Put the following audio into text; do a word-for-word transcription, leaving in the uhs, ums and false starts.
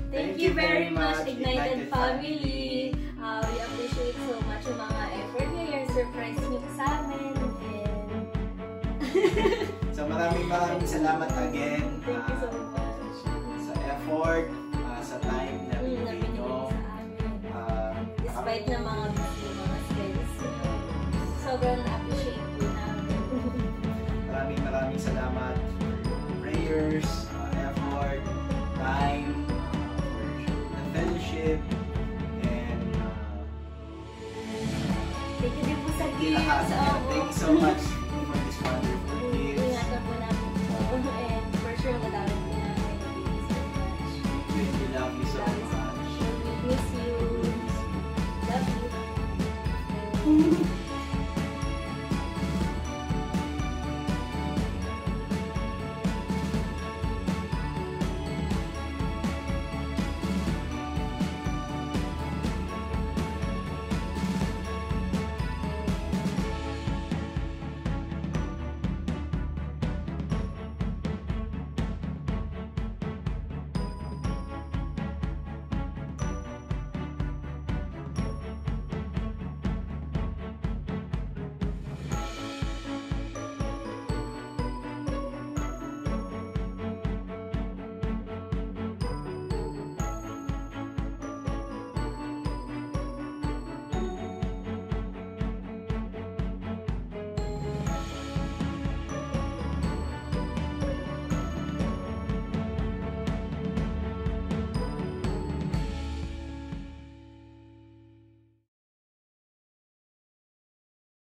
Thank you very much, Ignited Family. Uh, we appreciate so much yung mga effort niyo, yung surprise niyo sa amin. And so maraming maraming salamat again. Thank you so much. Uh, sa effort, uh, sa time na binigay nyo. Uh, Despite na mga busy, mga schedules, sobrang appreciate po namin. Maraming maraming salamat for prayers, uh, effort, time, uh, for the fellowship, and uh, thank you din po sa hindi lahat. gifts. Yeah, thank you so much for this wonderful gifts. Ingatan po namin po. And for sure, madami po namin. Thank you so much. We love you so much. We miss you. Love you.